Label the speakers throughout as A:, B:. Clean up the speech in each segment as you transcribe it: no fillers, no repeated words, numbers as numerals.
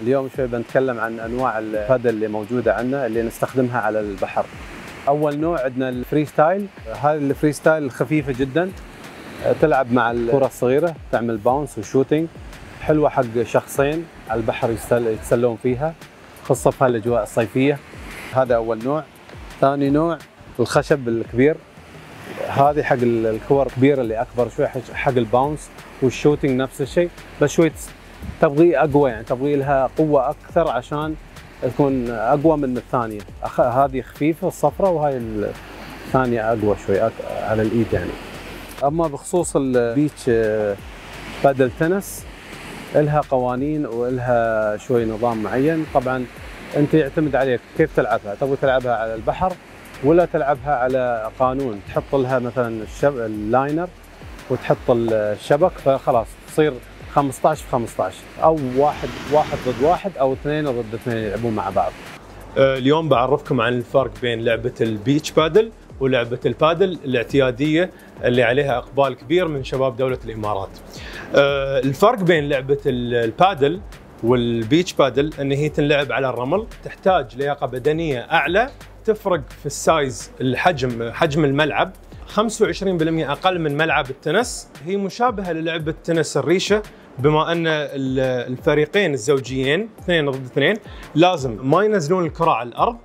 A: اليوم شوي بنتكلم عن انواع البادل اللي موجوده عندنا اللي نستخدمها على البحر. اول نوع عندنا الفري ستايل، هذه الفري ستايل خفيفه جدا، تلعب مع الكره الصغيره، تعمل باونس وشوتينج، حلوه حق شخصين على البحر يتسلون فيها، خاصه في الاجواء الصيفيه. هذا اول نوع. ثاني نوع الخشب الكبير، هذه حق الكور الكبيره اللي اكبر شوي، حق الباونس والشوتينج نفس الشيء، بس شوي تبغي اقوى، يعني تبغي لها قوه اكثر عشان تكون اقوى من الثانيه. هذه خفيفه الصفراء، وهاي الثانيه اقوى شوي على الايد يعني. اما بخصوص البيتش بادل تنس، لها قوانين ولها شوي نظام معين. طبعا انت يعتمد عليك كيف تلعبها، تبغى تلعبها على البحر ولا تلعبها على قانون، تحط لها مثلا اللاينر وتحط الشبك، فخلاص تصير 15 في 15 او واحد ضد واحد او اثنين ضد اثنين يلعبون مع بعض.
B: اليوم بعرفكم عن الفرق بين لعبة البيتش بادل ولعبة البادل الاعتيادية اللي عليها اقبال كبير من شباب دولة الامارات. الفرق بين لعبة البادل والبيتش بادل ان هي تنلعب على الرمل، تحتاج لياقة بدنية اعلى، تفرق في السايز، حجم الملعب 25% اقل من ملعب التنس. هي مشابهة للعبة تنس الريشة، بما ان الفريقين الزوجيين 2 ضد 2 لازم ما ينزلون الكرة على الارض.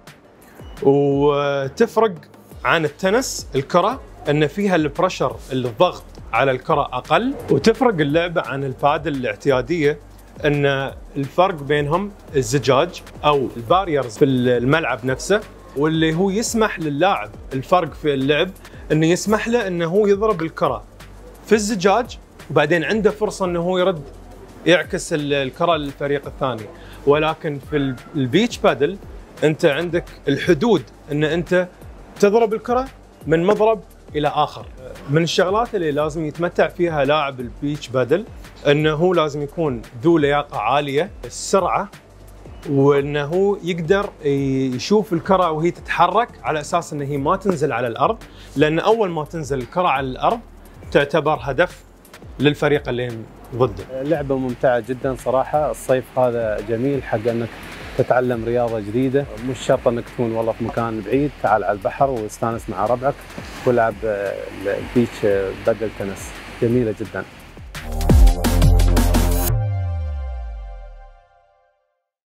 B: وتفرق عن التنس الكرة ان فيها البريشر، الضغط على الكرة اقل. وتفرق اللعبة عن البادل الاعتيادية ان الفرق بينهم الزجاج او الباريرز في الملعب نفسه، واللي هو يسمح للاعب، الفرق في اللعب انه يسمح له انه هو يضرب الكرة في الزجاج وبعدين عنده فرصة انه هو يرد يعكس الكرة للفريق الثاني. ولكن في البيتش بادل انت عندك الحدود ان انت تضرب الكرة من مضرب الى اخر. من الشغلات اللي لازم يتمتع فيها لاعب البيتش بادل انه هو لازم يكون ذو لياقة عالية، السرعة، وانه يقدر يشوف الكرة وهي تتحرك على اساس ان هي ما تنزل على الارض، لان اول ما تنزل الكرة على الارض تعتبر هدف للفريق اللي ضده.
A: لعبة ممتعة جدا صراحة. الصيف هذا جميل حق انك تتعلم رياضة جديدة، مش شرط انك تكون والله في مكان بعيد، تعال على البحر واستانس مع ربعك والعب البيتش بادل تنس، جميلة جدا.